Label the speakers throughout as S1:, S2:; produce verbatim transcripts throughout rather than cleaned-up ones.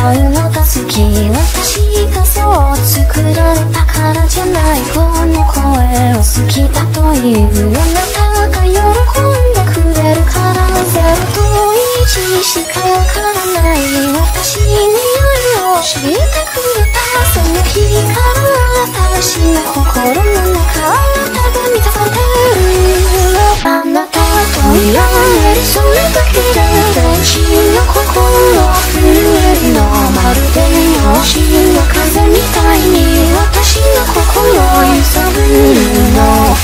S1: うのが好き。私がそう作られたからじゃない。この声を好きだというあなたが喜んでくれるから。ゼロといちしかわからない私に夜を教えてくれた。その日から私の心の中あなたが満たされる。あなたといられるそれだけで天使の心震えるの。まるで陽子の風みたいに私の心を揺さぶるの。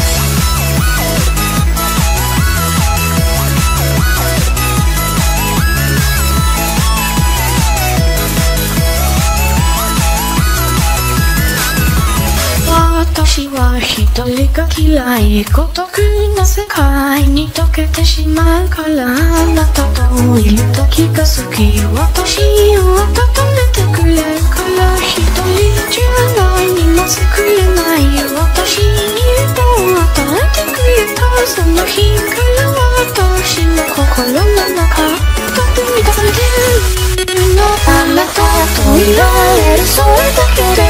S1: 私は一人が嫌い。孤独な世界に溶けてしまうから。あなたといる時が好き。私を温めてくれるから。一人じゃ何も作れないよ。私に歌を与えてくれた。その日から私の心の中と満たされてるの。あなたといられるそれだけで